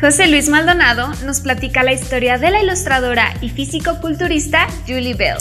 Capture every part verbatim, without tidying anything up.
José Luis Maldonado nos platica la historia de la ilustradora y físico-culturista Julie Bell.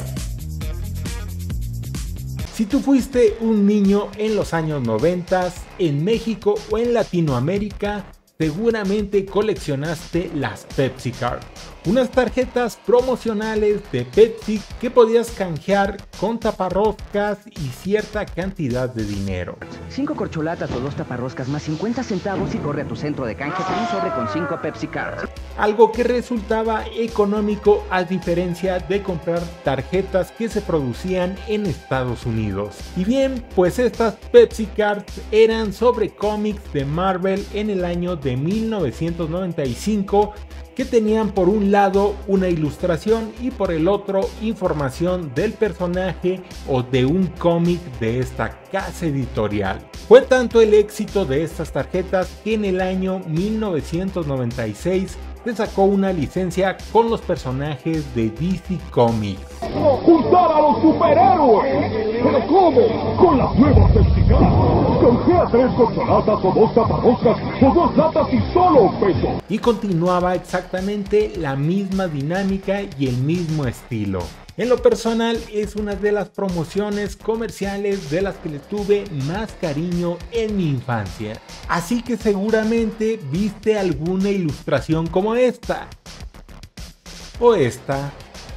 Si tú fuiste un niño en los años noventa, en México o en Latinoamérica, seguramente coleccionaste las Pepsi Card, unas tarjetas promocionales de Pepsi que podías canjear con taparroscas y cierta cantidad de dinero. Cinco corcholatas o dos taparroscas más cincuenta centavos y corre a tu centro de canje con un sobre con cinco Pepsi Card. Algo que resultaba económico a diferencia de comprar tarjetas que se producían en Estados Unidos. Y bien, pues estas Pepsi Cards eran sobre cómics de Marvel en el año de mil novecientos noventa y cinco que tenían por un lado una ilustración y por el otro información del personaje o de un cómic de esta casa editorial. Fue tanto el éxito de estas tarjetas que en el año mil novecientos noventa y seis se sacó una licencia con los personajes de D C Comics. ¡Juntar a los superhéroes! ¿Pero cómo? Con las nuevas Pepsi Card. Canjea tres corcholatas o dos taparroscas o dos latas y solo un peso. Y continuaba exactamente la misma dinámica y el mismo estilo. En lo personal es una de las promociones comerciales de las que le tuve más cariño en mi infancia. Así que seguramente viste alguna ilustración como esta. O esta.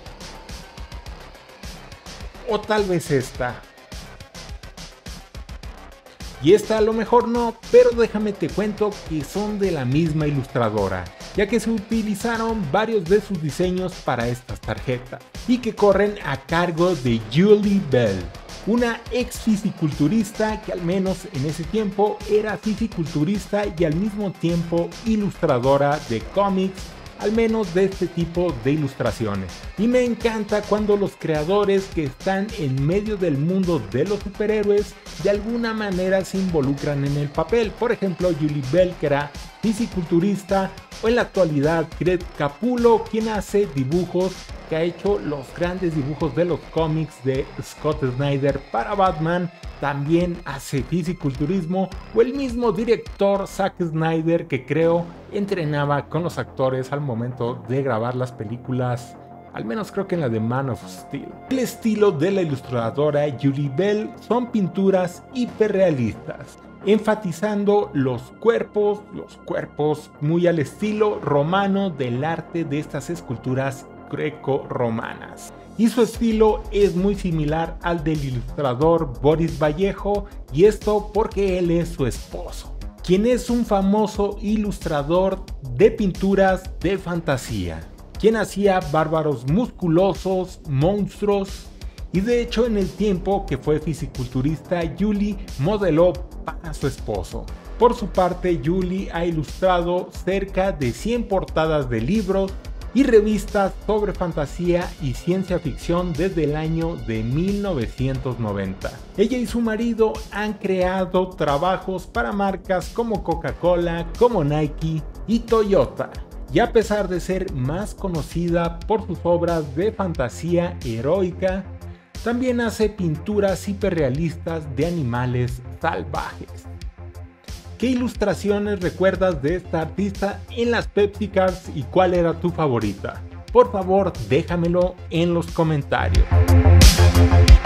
O tal vez esta. Y esta a lo mejor no, pero déjame te cuento que son de la misma ilustradora, ya que se utilizaron varios de sus diseños para estas tarjetas y que corren a cargo de Julie Bell, una ex fisiculturista que al menos en ese tiempo era fisiculturista y al mismo tiempo ilustradora de cómics, al menos de este tipo de ilustraciones. Y me encanta cuando los creadores que están en medio del mundo de los superhéroes de alguna manera se involucran en el papel. Por ejemplo, Julie Bell, que era fisiculturista, o en la actualidad Greg Capullo, quien hace dibujos, que ha hecho los grandes dibujos de los cómics de Scott Snyder para Batman. También hace fisiculturismo, o el mismo director Zack Snyder, que creo entrenaba con los actores al momento de grabar las películas, al menos creo que en la de Man of Steel. El estilo de la ilustradora Julie Bell son pinturas hiperrealistas, enfatizando los cuerpos, los cuerpos muy al estilo romano del arte de estas esculturas greco-romanas. Y su estilo es muy similar al del ilustrador Boris Vallejo, y esto porque él es su esposo, quien es un famoso ilustrador de pinturas de fantasía, quien hacía bárbaros musculosos, monstruos, y de hecho en el tiempo que fue fisiculturista, Julie modeló para su esposo. Por su parte, Julie ha ilustrado cerca de cien portadas de libros y revistas sobre fantasía y ciencia ficción desde el año de mil novecientos noventa. Ella y su marido han creado trabajos para marcas como Coca-Cola, como Nike y Toyota. Y a pesar de ser más conocida por sus obras de fantasía heroica, también hace pinturas hiperrealistas de animales salvajes. ¿Qué ilustraciones recuerdas de esta artista en las Pepsi Cards y cuál era tu favorita? Por favor, déjamelo en los comentarios.